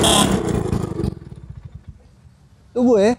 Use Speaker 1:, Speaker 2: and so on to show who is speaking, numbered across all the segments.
Speaker 1: Tunggu ya.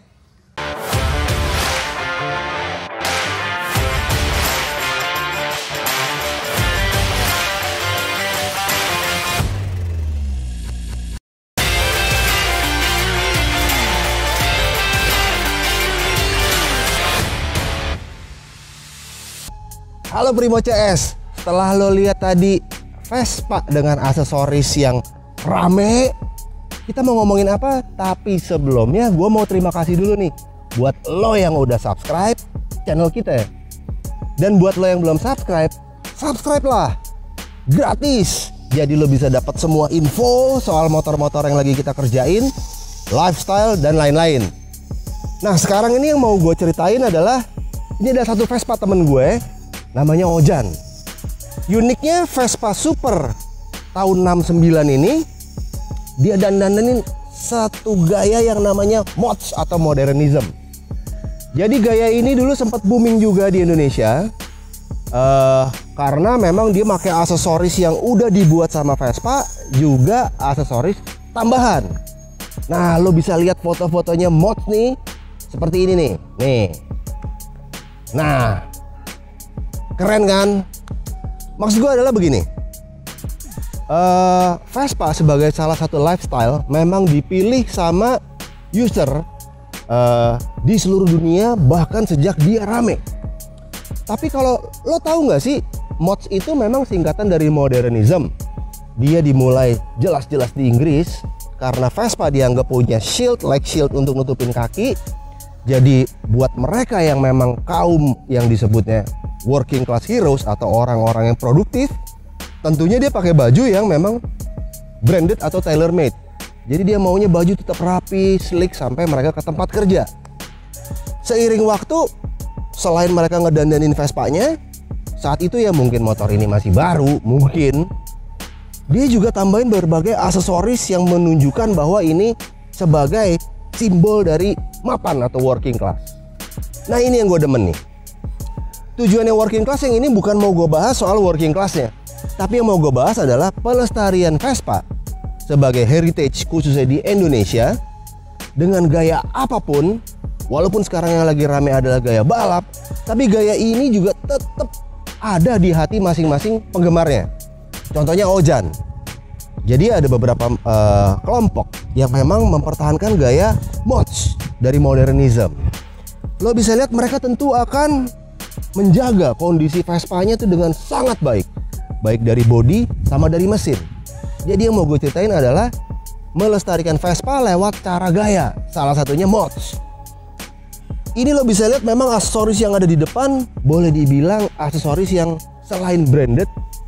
Speaker 1: Halo Primo CS, setelah lo lihat tadi Vespa dengan aksesoris yang rame, kita mau ngomongin apa? Tapi sebelumnya gue mau terima kasih dulu nih buat lo yang udah subscribe channel kita. Dan buat lo yang belum subscribe, subscribe lah, gratis. Jadi lo bisa dapat semua info soal motor-motor yang lagi kita kerjain, lifestyle dan lain-lain. Nah sekarang ini yang mau gue ceritain adalah, ini ada satu Vespa temen gue, namanya Ojan. Uniknya Vespa Super tahun 69 ini, dia dandanin satu gaya yang namanya mods atau modernism. Jadi gaya ini dulu sempat booming juga di Indonesia, karena memang dia pakai aksesoris yang udah dibuat sama Vespa, juga aksesoris tambahan. Nah lo bisa lihat foto-fotonya mods nih, seperti ini nih. Nah keren kan? Maksud gue adalah begini, Vespa sebagai salah satu lifestyle memang dipilih sama user di seluruh dunia, bahkan sejak dia rame. Tapi kalau lo tahu nggak sih, mods itu memang singkatan dari modernism. Dia dimulai jelas-jelas di Inggris karena Vespa dianggap punya shield, leg shield untuk nutupin kaki. Jadi buat mereka yang memang kaum yang disebutnya working class heroes atau orang-orang yang produktif, tentunya dia pakai baju yang memang branded atau tailor made. Jadi dia maunya baju tetap rapi, slick sampai mereka ke tempat kerja. Seiring waktu, selain mereka ngedandanin Vespanya, saat itu ya mungkin motor ini masih baru, mungkin dia juga tambahin berbagai aksesoris yang menunjukkan bahwa ini sebagai simbol dari mapan atau working class. Nah ini yang gue demen nih. Tujuannya working class yang ini bukan mau gue bahas soal working classnya, tapi yang mau gue bahas adalah pelestarian Vespa sebagai heritage khususnya di Indonesia dengan gaya apapun. Walaupun sekarang yang lagi rame adalah gaya balap, tapi gaya ini juga tetap ada di hati masing-masing penggemarnya. Contohnya Ojan. Jadi ada beberapa kelompok yang memang mempertahankan gaya mods dari modernism. Lo bisa lihat mereka tentu akan menjaga kondisi Vespanya itu dengan sangat baik, baik dari bodi sama dari mesin. Jadi yang mau gue ceritain adalah melestarikan Vespa lewat cara gaya, salah satunya mods. Ini lo bisa lihat memang aksesoris yang ada di depan boleh dibilang aksesoris yang selain branded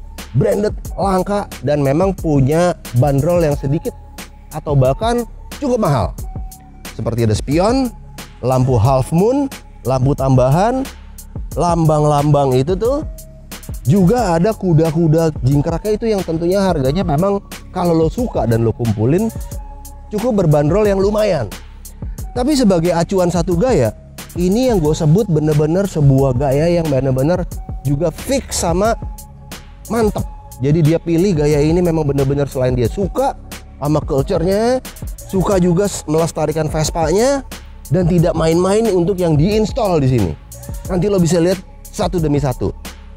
Speaker 1: langka dan memang punya bandrol yang sedikit atau bahkan cukup mahal. Seperti ada spion, lampu half moon, lampu tambahan, lambang-lambang itu tuh, juga ada kuda-kuda jingkraknya itu yang tentunya harganya memang kalau lo suka dan lo kumpulin cukup berbandrol yang lumayan. Tapi sebagai acuan satu gaya, ini yang gue sebut bener-bener sebuah gaya yang bener-bener juga fix sama mantep. Jadi dia pilih gaya ini memang bener-bener selain dia suka sama culture-nya, suka juga melestarikan Vespanya, dan tidak main-main untuk yang diinstal di sini. Nanti lo bisa lihat satu demi satu.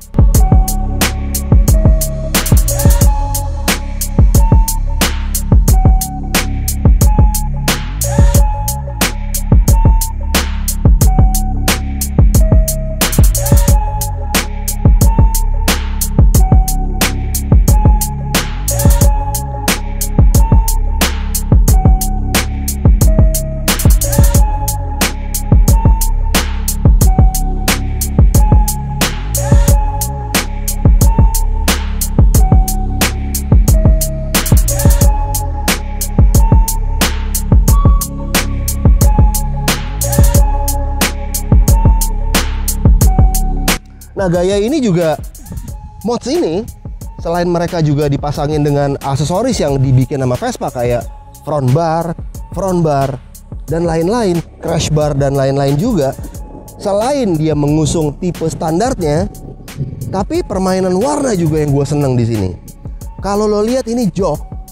Speaker 1: Nah gaya ini juga, mods ini selain mereka juga dipasangin dengan aksesoris yang dibikin sama Vespa kayak front bar dan lain-lain, crash bar dan lain-lain juga. Selain dia mengusung tipe standarnya, tapi permainan warna juga yang gue seneng di sini. Kalau lo lihat ini jok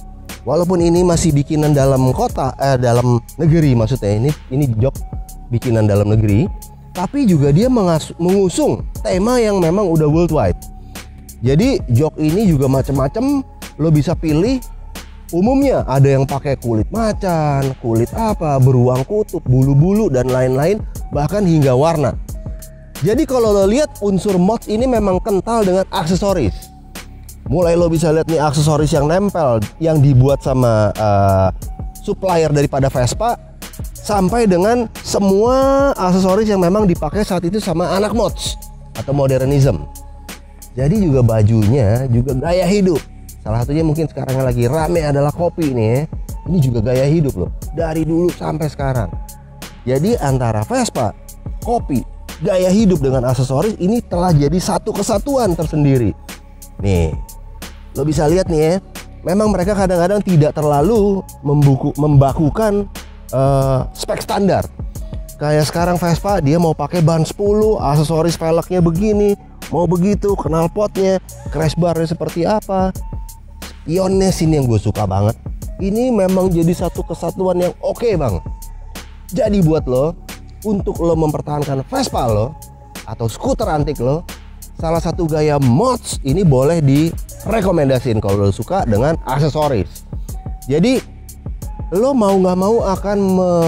Speaker 1: walaupun ini masih bikinan dalam kota, dalam negeri maksudnya, ini jok bikinan dalam negeri, tapi juga dia mengusung tema yang memang udah worldwide. Jadi jok ini juga macam-macam, lo bisa pilih. Umumnya ada yang pakai kulit macan, kulit apa, beruang kutub, bulu-bulu dan lain-lain, bahkan hingga warna. Jadi kalau lo lihat unsur mods ini memang kental dengan aksesoris. Mulai lo bisa lihat nih aksesoris yang nempel, yang dibuat sama supplier daripada Vespa, sampai dengan semua aksesoris yang memang dipakai saat itu sama anak mods atau modernism. Jadi juga bajunya juga gaya hidup. Salah satunya mungkin sekarang yang lagi rame adalah kopi nih ya. Ini juga gaya hidup loh, dari dulu sampai sekarang. Jadi antara Vespa, kopi, gaya hidup dengan aksesoris ini telah jadi satu kesatuan tersendiri. Nih, lo bisa lihat nih ya. Memang mereka kadang-kadang tidak terlalu membakukan spek standar. Kayak sekarang Vespa dia mau pakai ban 10, aksesoris velgnya begini, mau begitu, knalpotnya, crash barnya seperti apa. Spionnya sini yang gue suka banget. Ini memang jadi satu kesatuan yang oke banget. Jadi buat lo, untuk lo mempertahankan Vespa lo atau skuter antik lo, salah satu gaya mods ini boleh direkomendasiin kalau lo suka dengan aksesoris. Jadi lo mau nggak mau akan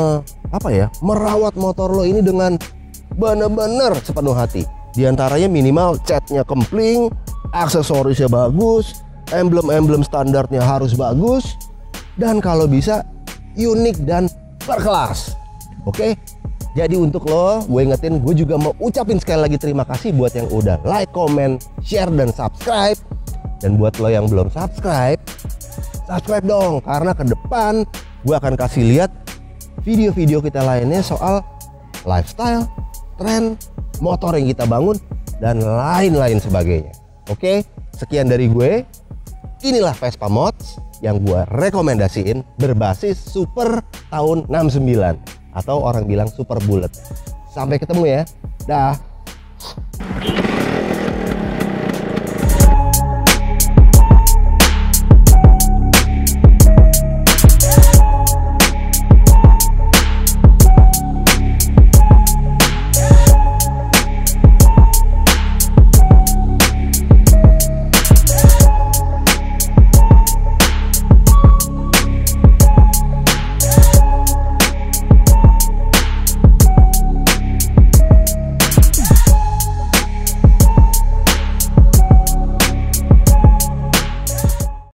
Speaker 1: merawat motor lo ini dengan bener-bener sepenuh hati. Di antaranya minimal catnya kempling, aksesorisnya bagus, emblem-emblem standarnya harus bagus, dan kalau bisa unik dan berkelas. Oke? Jadi untuk lo, gue ingetin, gue juga mau ucapin sekali lagi terima kasih buat yang udah like, comment, share, dan subscribe. Dan buat lo yang belum subscribe dong, karena ke depan gue akan kasih lihat video-video kita lainnya soal lifestyle, tren, motor yang kita bangun, dan lain-lain sebagainya. Oke? Sekian dari gue. Inilah Vespa Mods yang gue rekomendasiin berbasis Super tahun 69 atau orang bilang Super Bullet. Sampai ketemu ya. Dah.